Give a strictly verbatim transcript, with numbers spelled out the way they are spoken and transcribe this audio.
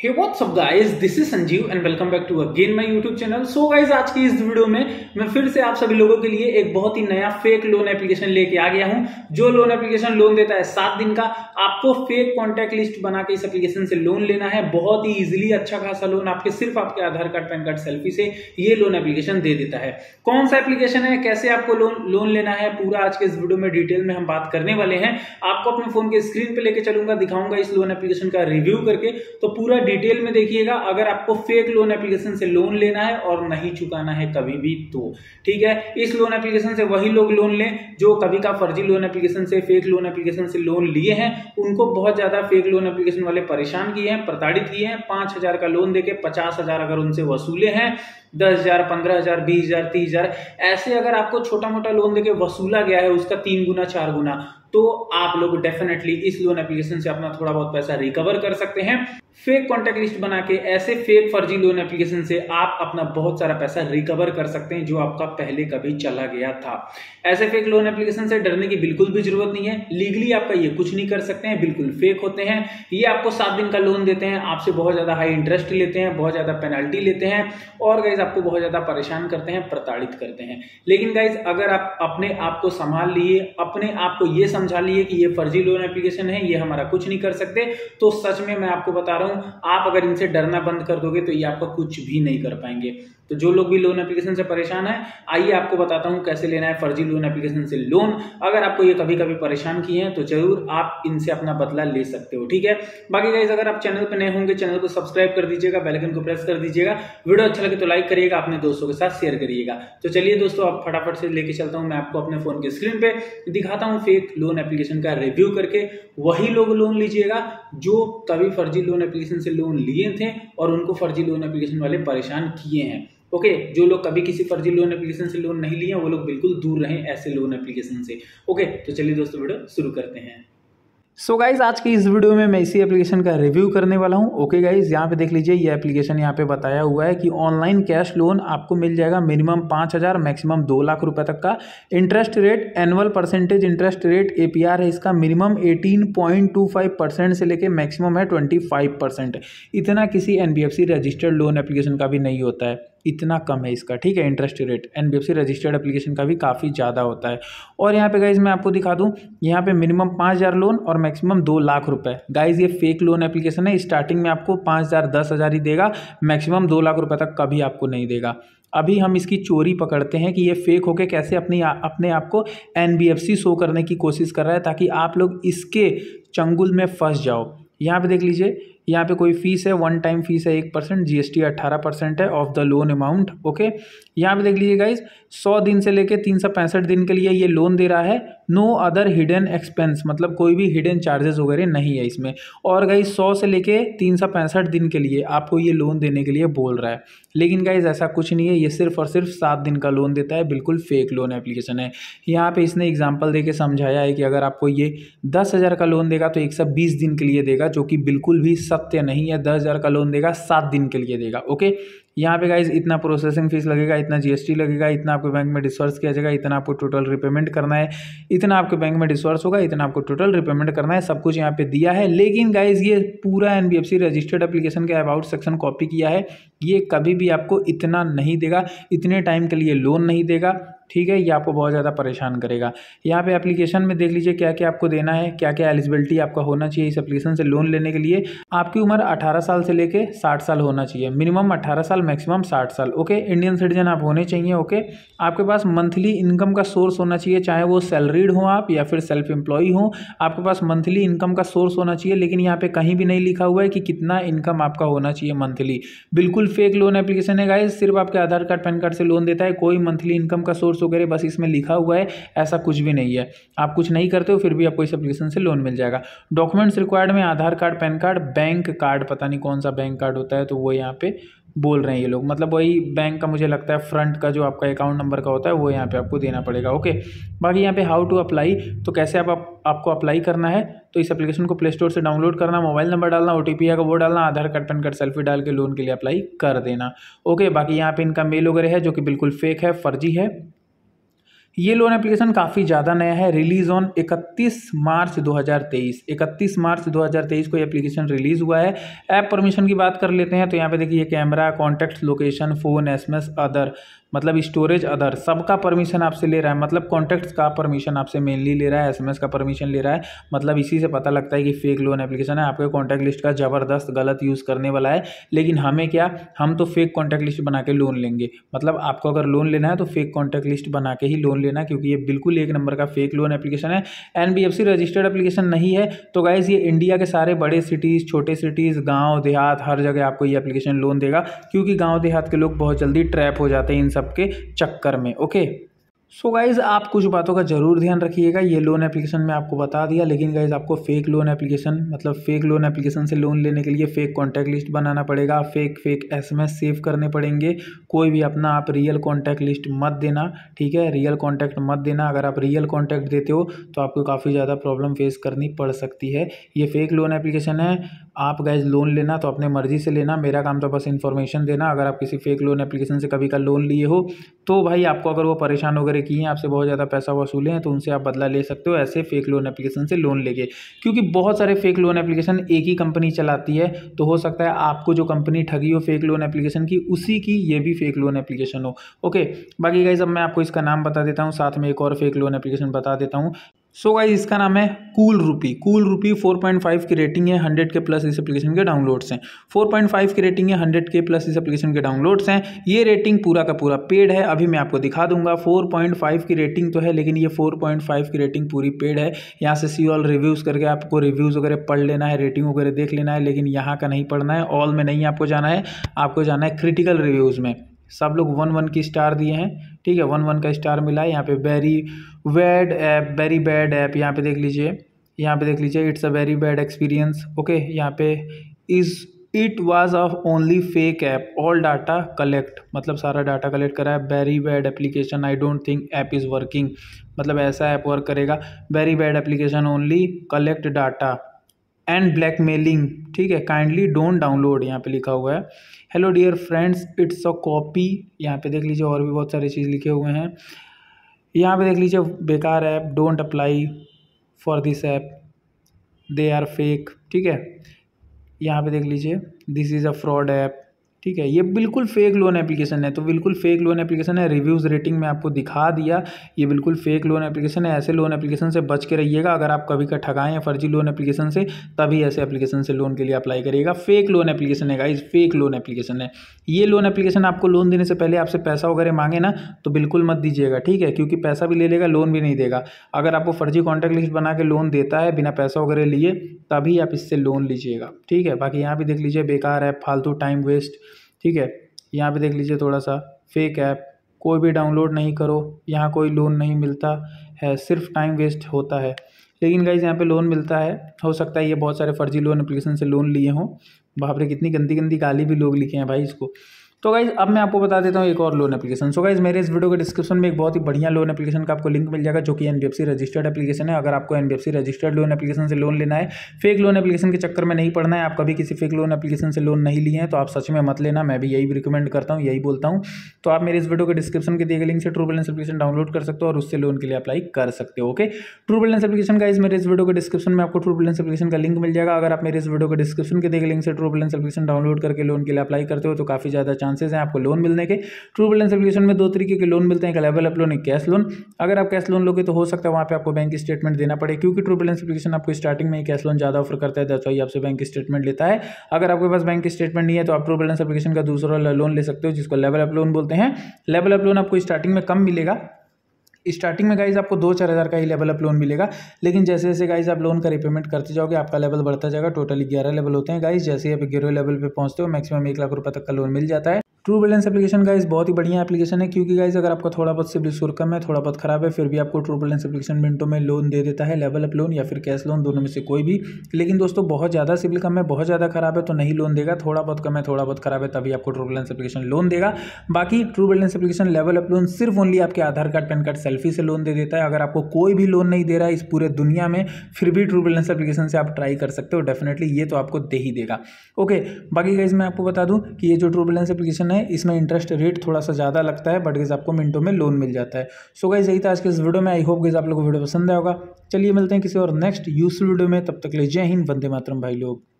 Hey what's up guys, this is Sanjeev and welcome back to again my YouTube channel. So guys, आज की इस video में मैं फिर से आप सभी लोगों के लिए एक बहुत ही नया फेक लोन एप्लीकेशन लेके आ गया हूं। जो लोन एप्लीकेशन लोन देता है सात दिन का। आपको फेक कॉन्टैक्ट लिस्ट बना के इस एप्लीकेशन से लोन लेना है। बहुत ही इजीली अच्छा खासा लोन आपके सिर्फ आपके Aadhaar card, PAN card, selfie से ये लोन एप्लीकेशन दे देता है। कौन सा एप्लीकेशन है, कैसे आपको लोन लोन लेना है, पूरा आज के इस वीडियो में डिटेल में हम बात करने वाले हैं। आपको अपने फोन के स्क्रीन पे लेके चलूंगा, दिखाऊंगा इस लोन एप्लीकेशन का रिव्यू करके, तो पूरा डिटेल में देखिएगा। अगर आपको फेक लोन एप्लीकेशन से लोन लेना है और नहीं चुकाना है कभी भी तो ठीक है। इस लोन एप्लीकेशन से वही लोग लोन लें जो कभी का फर्जी लोन एप्लीकेशन से, फेक लोन एप्लीकेशन से लोन लिए हैं। उनको बहुत ज्यादा फेक लोन एप्लीकेशन वाले परेशान किए हैं, प्रताड़ित किए हैं। पांच हजार का लोन देके पचास हजार अगर उनसे वसूले हैं, दस हजार, पंद्रह हजार, बीस हजार, तीस हजार, ऐसे अगर आपको छोटा मोटा लोन देके वसूला गया है उसका तीन गुना चार गुना, तो आप लोग डेफिनेटली इस लोन एप्लीकेशन से अपना थोड़ा बहुत पैसा रिकवर कर सकते हैं। फेक कॉन्टैक्ट लिस्ट बना के ऐसे फेक फर्जी लोन एप्लीकेशन से आप अपना बहुत सारा पैसा रिकवर कर सकते हैं जो आपका पहले कभी चला गया था। ऐसे फेक लोन एप्लीकेशन से डरने की बिल्कुल भी जरूरत नहीं है। लीगली आपका ये कुछ नहीं कर सकते हैं, बिल्कुल फेक होते हैं। ये आपको सात दिन का लोन देते हैं, आपसे बहुत ज्यादा हाई इंटरेस्ट लेते हैं, बहुत ज्यादा पेनल्टी लेते हैं और गाइज आपको बहुत ज्यादा परेशान करते हैं, प्रताड़ित करते हैं। लेकिन गाइज अगर आप अपने आप को संभाल लिए, अपने आप को ये समझा लिए कि ये फर्जी लोन एप्लीकेशन है, ये हमारा कुछ नहीं कर सकते, तो सच में मैं आपको बता रहा हूं, आप अगर इनसे डरना बंद कर दोगे तो ये आपका कुछ भी नहीं कर पाएंगे। तो जो लोग भी लोन एप्लीकेशन से परेशान है, आइए आपको बताता हूं कैसे लेना है फर्जी लोन एप्लीकेशन से लोन। अगर आपको ये कभी कभी परेशान किए हैं तो जरूर आप इनसे अपना बदला ले सकते हो, ठीक है। बाकी गाइस, अगर आप चैनल पर नए होंगे, चैनल को सब्सक्राइब कर दीजिएगा, बेल आइकन को प्रेस कर दीजिएगा। वीडियो अच्छा लगे तो लाइक करिएगा, अपने दोस्तों के साथ शेयर करिएगा। तो चलिए दोस्तों, अब फटाफट से लेके चलता हूं मैं आपको अपने फोन के स्क्रीन पे, दिखाता हूं फेक लोन एप्लीकेशन का रिव्यू करके। वही लोग लोन लीजिएगा जो कभी फर्जी लोन एप्लीकेशन से लोन लिए थे और उनको फर्जी लोन एप्लीकेशन वाले परेशान किए हैं। ओके okay, जो लोग कभी किसी फर्जी लोन एप्लीकेशन से लोन नहीं लिए वो लोग बिल्कुल दूर रहें ऐसे लोन एप्लीकेशन से। ओके okay, तो चलिए दोस्तों वीडियो शुरू करते हैं। सो so गाइज, आज की इस वीडियो में मैं इसी एप्लीकेशन का रिव्यू करने वाला हूं। ओके गाइज, यहाँ पे देख लीजिए, ये एप्लीकेशन यहाँ पे बताया हुआ है कि ऑनलाइन कैश लोन आपको मिल जाएगा मिनिमम पाँच हज़ार, मैक्सिमम दो लाख रुपए तक का। Interest rate, annual percentage interest rate APR है इसका मिनिमम अठारह पॉइंट दो पाँच परसेंट से लेके मैक्सिमम है पच्चीस परसेंट। इतना किसी एनबीएफसी रजिस्टर्ड लोन एप्लीकेशन का भी नहीं होता है, इतना कम है इसका, ठीक है। Interest rate NBFC registered application का भी काफ़ी ज़्यादा होता है। और यहाँ पे गाइज मैं आपको दिखा दूँ, यहाँ पे मिनिमम पाँच हज़ार लोन और मैक्सिमम दो लाख रुपए। गाइज ये फेक लोन एप्लीकेशन है। स्टार्टिंग में आपको पाँच हज़ार, दस हज़ार ही देगा, मैक्सिमम दो लाख रुपए तक कभी आपको नहीं देगा। अभी हम इसकी चोरी पकड़ते हैं कि ये फेक होके कैसे अपनी अपने आप को एनबीएफसी शो करने की कोशिश कर रहा है ताकि आप लोग इसके चंगुल में फंस जाओ। यहाँ पे देख लीजिए, यहाँ पे कोई फीस है, वन टाइम फीस है एक परसेंट, जीएसटी अट्ठारह परसेंट है of the loan amount. Okay, यहाँ पे देख लीजिए गाइज, सौ दिन से लेके तीन सौ पैंसठ दिन के लिए ये लोन दे रहा है। नो अदर हिडन एक्सपेंस, मतलब कोई भी हिडन चार्जेस वगैरह नहीं है इसमें। और गाइज सौ से लेके तीन सौ पैंसठ दिन के लिए आपको ये लोन देने के लिए बोल रहा है। लेकिन गाइज ऐसा कुछ नहीं है, ये सिर्फ और सिर्फ सात दिन का लोन देता है। बिल्कुल फेक लोन एप्लीकेशन है। यहाँ पे इसने एग्जाम्पल दे के समझाया है कि अगर आपको ये दस हज़ार का लोन देगा तो एक सौ बीस दिन के लिए देगा, जो कि बिल्कुल भी सत्य नहीं है। दस हज़ार का लोन देगा, सात दिन के लिए देगा। ओके, यहाँ पे गाइज इतना प्रोसेसिंग फीस लगेगा, इतना जीएसटी लगेगा, इतना आपके बैंक में डिस्वर्स किया जाएगा, इतना आपको टोटल रिपेमेंट करना है, इतना आपके बैंक में डिस्वर्स होगा, इतना आपको टोटल रिपेमेंट करना है। सब कुछ यहाँ पे दिया है। लेकिन गाइज ये पूरा एनबीएफसी रजिस्टर्ड एप्लीकेशन के अबाउट सेक्शन कॉपी किया है। ये कभी भी आपको इतना नहीं देगा, इतने टाइम के लिए लोन नहीं देगा, ठीक है। ये आपको बहुत ज़्यादा परेशान करेगा। यहाँ पे एप्लीकेशन में देख लीजिए क्या क्या आपको देना है, क्या क्या एलिजिबिलिटी आपका होना चाहिए इस एप्लीकेशन से लोन लेने के लिए। आपकी उम्र अठारह साल से लेके साठ साल होना चाहिए, मिनिमम अठारह साल, मैक्सिमम साठ साल। ओके, इंडियन सिटीजन आप होने चाहिए। ओके, आपके पास मंथली इनकम का सोर्स होना चाहिए, चाहे वो सैलरीड हो आप या फिर सेल्फ एम्प्लॉय हो, आपके पास मंथली इनकम का सोर्स होना चाहिए। लेकिन यहाँ पे कहीं भी नहीं लिखा हुआ है कि कितना इनकम आपका होना चाहिए मंथली। बिल्कुल फेक लोन एप्लीकेशन है गाइस, सिर्फ आपके आधार कार्ड, पैन कार्ड से लोन देता है। कोई मंथली इनकम का सोर्स वगैरह बस इसमें लिखा हुआ है, ऐसा कुछ भी नहीं है। आप कुछ नहीं करते हो फिर भी आपको इस एप्लीकेशन से लोन मिल जाएगा। डॉक्यूमेंट्स रिक्वायर्ड में Aadhaar card, PAN card, bank card, पता नहीं कौन सा बैंक कार्ड होता है, तो वो यहाँ पे बोल रहे हैं ये लोग, मतलब वही बैंक का मुझे लगता है फ्रंट का जो आपका अकाउंट नंबर का होता है वो यहाँ पे आपको देना पड़ेगा। ओके, बाकी यहाँ पे हाउ टू अप्लाई, तो कैसे आप, आप आपको अप्लाई करना है, तो इस एप्लीकेशन को प्ले स्टोर से डाउनलोड करना, मोबाइल नंबर डालना, ओटीपी है वो डालना, Aadhaar card, PAN card, selfie डाल के लोन के लिए अप्लाई कर देना। ओके, बाकी यहाँ पे इनका मेल वगैरह है जो कि बिल्कुल फेक है, फर्जी है। ये लोन एप्लीकेशन काफ़ी ज़्यादा नया है, रिलीज ऑन इकतीस मार्च दो हज़ार तेईस इकतीस मार्च दो हज़ार तेईस को ये एप्लीकेशन रिलीज़ हुआ है। ऐप परमिशन की बात कर लेते हैं तो यहाँ पे देखिए camera, contacts, location, phone, SMS, other, मतलब स्टोरेज, अदर, सबका परमिशन आपसे ले रहा है। मतलब कॉन्टैक्ट्स का परमिशन आपसे मेनली ले रहा है, एसएमएस का परमिशन ले रहा है। मतलब इसी से पता लगता है कि फेक लोन एप्लीकेशन है, आपके कॉन्टैक्ट लिस्ट का ज़बरदस्त गलत यूज़ करने वाला है। लेकिन हमें क्या, हम तो फेक कॉन्टैक्ट लिस्ट बना के लोन लेंगे। मतलब आपको अगर लोन लेना है तो फेक कॉन्टैक्ट लिस्ट बना के ही लोन लेना, क्योंकि ये बिल्कुल एक नंबर का फेक लोन एप्लीकेशन है। एनबीएफसी रजिस्टर्ड एप्लीकेशन नहीं है। तो गाइज ये इंडिया के सारे बड़े सिटीज़, छोटे सिटीज़, गांव देहात, हर जगह आपको ये एप्लीकेशन लोन देगा, क्योंकि गांव देहात के लोग बहुत जल्दी ट्रैप हो जाते हैं इन सब के चक्कर में। ओके, सो गाइज़ आप कुछ बातों का ज़रूर ध्यान रखिएगा। ये लोन एप्लीकेशन मैं आपको बता दिया, लेकिन गाइज़ आपको फेक लोन एप्लीकेशन, मतलब फेक लोन एप्लीकेशन से लोन लेने के लिए फेक कॉन्टैक्ट लिस्ट बनाना पड़ेगा, फेक फेक एसएमएस सेव करने पड़ेंगे। कोई भी अपना आप रियल कॉन्टैक्ट लिस्ट मत देना, ठीक है, रियल कॉन्टैक्ट मत देना। अगर आप रियल कॉन्टैक्ट देते हो तो आपको काफ़ी ज़्यादा प्रॉब्लम फेस करनी पड़ सकती है। ये फेक लोन एप्लीकेशन है। आप गाइज़ लोन लेना तो अपने मर्जी से लेना, मेरा काम तो बस इन्फॉर्मेशन देना। अगर आप किसी फेक लोन एप्लीकेशन से कभी का लोन लिए हो तो भाई आपको अगर वो परेशान वगैरह किए हैं, आपसे बहुत ज़्यादा पैसा वसूले हैं, तो उनसे आप बदला ले सकते हो ऐसे फेक लोन एप्लीकेशन से लोन लेके। क्योंकि बहुत सारे फेक लोन एप्लीकेशन एक ही कंपनी चलाती है, तो हो सकता है आपको जो कंपनी ठगी हो फेक लोन एप्लीकेशन की, उसी की ये भी फेक लोन एप्लीकेशन हो। ओके, बाकी गाइज अब मैं आपको इसका नाम बता देता हूँ, साथ में एक और फेक लोन एप्लीकेशन बता देता हूँ। सो गाइस इसका नाम है cool Rupee. Cool Rupee four point five की रेटिंग है, हंड्रेड के प्लस इस एप्लीकेशन के डाउनलोड्स हैं। फोर पॉइंट फाइव की रेटिंग है, हंड्रेड के प्लस इस एप्लीकेशन के डाउनलोड्स हैं। ये रेटिंग पूरा का पूरा पेड है, अभी मैं आपको दिखा दूंगा। फोर पॉइंट फाइव की रेटिंग तो है, लेकिन ये फोर पॉइंट फाइव की रेटिंग पूरी पेड है। यहाँ से सी ऑल रिव्यूज़ करके आपको रिव्यूज़ वगैरह पढ़ लेना है, रेटिंग वगैरह देख लेना है, लेकिन यहाँ का नहीं पढ़ना है, ऑल में नहीं आपको जाना है, आपको जाना है क्रिटिकल रिव्यूज़ में। सब लोग वन वन की स्टार दिए हैं, ठीक है, वन वन का स्टार मिला है। यहाँ पे very bad app, very bad app, यहाँ पे देख लीजिए, यहाँ पे देख लीजिए, it's a very bad experience. Okay, यहाँ पे is it was of only fake app, all data collect, मतलब सारा डाटा कलेक्ट करा है। Very bad application, I don't think app is working, मतलब ऐसा ऐप वर्क करेगा। Very bad application, only collect data and blackmailing, ठीक है, kindly don't download, यहाँ पे लिखा हुआ है। Hello dear friends, it's a copy, यहाँ पे देख लीजिए और भी बहुत सारी चीज़ लिखे हुए हैं। यहाँ पे देख लीजिए बेकार app, don't apply for this app, they are fake, ठीक है। यहाँ पे देख लीजिए this is a fraud app, ठीक है, ये बिल्कुल फेक लोन एप्लीकेशन है। तो बिल्कुल फेक लोन एप्लीकेशन है, रिव्यूज़ रेटिंग में आपको दिखा दिया, ये बिल्कुल फेक लोन एप्लीकेशन है। ऐसे लोन एप्लीकेशन से बच के रहिएगा। अगर आप कभी का ठगाएं फर्जी लोन एप्लीकेशन से, तभी ऐसे एप्लीकेशन से लोन के लिए अप्लाई करिएगा। फेक लोन एप्लीकेशन है गाइस, फेक लोन एप्लीकेशन है। ये लोन एप्लीकेशन आपको लोन देने से पहले आपसे पैसा वगैरह मांगे ना, तो बिल्कुल मत दीजिएगा, ठीक है, क्योंकि पैसा भी ले लेगा, लोन भी नहीं देगा। अगर आपको फर्जी कॉन्टैक्ट लिस्ट बना के लोन देता है बिना पैसा वगैरह लिए, तभी आप इससे लोन लीजिएगा, ठीक है। बाकी यहाँ भी देख लीजिए बेकार है, फालतू टाइम वेस्ट, ठीक है। यहाँ पे देख लीजिए थोड़ा सा फेक ऐप, कोई भी डाउनलोड नहीं करो, यहाँ कोई लोन नहीं मिलता है, सिर्फ टाइम वेस्ट होता है। लेकिन गाइस यहाँ पे लोन मिलता है। हो सकता है ये बहुत सारे फर्जी लोन एप्लीकेशन से लोन लिए हों। बाप रे, कितनी गंदी गंदी गाली भी लोग लिखे हैं भाई इसको। तो गाइज अब मैं आपको बता देता हूँ एक और लोन एप्लीकेशन। सो गाइज मेरे इस वीडियो के डिस्क्रिप्शन में एक बहुत ही बढ़िया लोन एप्लीकेशन का आपको लिंक मिल जाएगा, जो कि एनबीएफसी रजिस्टर्ड एप्लीकेशन है। अगर आपको एनबीएफसी रजिस्टर्ड लोन एप्लीकेशन से लोन लेना है, फेक लोन एप्लीकेशन के चक्कर में नहीं पड़ना है, आप कभी किसी फेक लोन एप्लीकेशन से लोन नहीं लिए हैं, तो आप सच में मत लेना। मैं भी यही रिकमेंड करता हूँ, यही बोलता हूँ। तो आप मेरे इस वीडियो के डिस्क्रिप्शन के दिए गए लिंक से ट्रू बैलेंस एप्लीकेशन डाउनलोड कर सकते हो और उससे लोन के लिए अप्लाई कर सकते हो। Okay, True Balance application guys मेरे इस वीडियो के डिस्क्रिप्शन में आपको ट्रू बैलेंस एप्लीकेशन का लिंक मिल जाएगा। अगर आप मेरे इस वीडियो के डिस्क्रिप्शन के दिए गए लिंक से ट्रू बैलेंस एप्लीकेशन डाउनलोड करके लोन के लिए अप्लाई करते हो, तो काफी ज्यादा चांसेस हैं आपको लोन मिलने के। ट्रू बैलेंस एप्लीकेशन में दो तरीके के लोन मिलते हैं, एक लेवल अप लोन, एक कैश लोन। अगर आप कैश लोन लोगे तो हो सकता है वहाँ पे आपको बैंक स्टेटमेंट देना पड़े, क्योंकि ट्रू बैलेंस एप्लीकेशन आपको स्टार्टिंग में ही कैश लोन ज़्यादा ऑफर करता है, दैट्स व्हाई आपसे बैंक स्टेटमेंट लेता है। अगर आपके पास बैंक स्टेटमेंट नहीं है तो आप ट्रू बैलेंस एप्लीकेशन का दूसरा लोन ले सकते हो, जिसको लेवल अप लोन बोलते हैं। लेवल अप लोन आपको स्टार्टिंग में कम मिलेगा, स्टार्टिंग में गाइज आपको दो चार हज़ार का ही लेवल अप लोन मिलेगा, लेकिन जैसे जैसे गाइज आप लोन का रिपेमेंट करते जाओगे आपका लेवल बढ़ता जाएगा। टोटली ग्यारह लेवल होते हैं गाइज। जैसे आप ग्यारह लेवल पे पहुंचते हो मैक्सिमम एक लाख रुपए तक का लोन मिल जाता है। ट्रू बैलेंस एप्लीकेशन गाइज बहुत ही बढ़िया एप्लीकेशन है, क्योंकि गाइज अगर आपका थोड़ा बहुत सिबिल स्कोर कम है, थोड़ा बहुत खराब है, फिर भी आपको ट्रू बैलेंस एप्लीकेशन मिनटों में लोन दे देता है, लेवल अप लोन या फिर कैश लोन, दोनों में से कोई भी। लेकिन दोस्तों बहुत ज़्यादा सिबिल कम है, बहुत ज़्यादा खराब है तो नहीं लोन देगा, थोड़ा बहुत कम है, थोड़ा बहुत खराब है, तभी आपको ट्रू बैलेंस एप्लीकेशन लोन देगा। बाकी True Balance application level up loan सिर्फ ओनली आपके Aadhaar card, PAN card, selfie से लोन दे देता है। अगर आपको कोई भी लोन नहीं दे रहा है इस पूरे दुनिया में, फिर भी ट्रू बैलेंस एप्लीकेशन से आप ट्राई कर सकते हो, डेफिनेटली ये तो आपको दे ही देगा। ओके, बाकी गाइज मैं आपको बता दूं कि ये जो ट्रू बैलेंस एप्लीकेशन एप्लीकेशन है, इसमें इंटरेस्ट रेट थोड़ा सा ज़्यादा लगता है, बट गाइस आपको मिनटों में लोन मिल जाता है। सो गाइस यही था आज के इस वीडियो में। आई होप गाइस आप लोगों को वीडियो पसंद आया होगा। चलिए मिलते हैं किसी और नेक्स्ट यूजफुल वीडियो में, तब तक के लिए जय हिंद, वंदे मातरम भाई लोग।